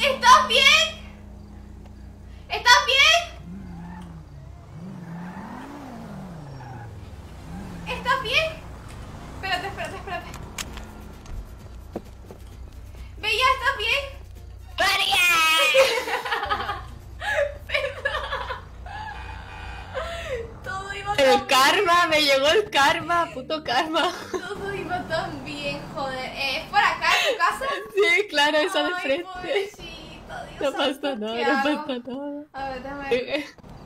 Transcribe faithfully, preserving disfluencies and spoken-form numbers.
¿Estás bien? ¿Estás bien? ¿Estás bien? Espérate, espérate, espérate. Bella, ¿estás bien? ¡María! Perdón. Todo iba El tan karma, me llegó el karma, puto karma. bien. Todo iba tan bien, joder. Eh, ¿Es por acá en tu casa? Sí, claro, esa de Ay, frente. pobrecita, Dios No santo, pasa ¿qué nada, no hago? pasa nada. A ver, déjame... Eh, eh.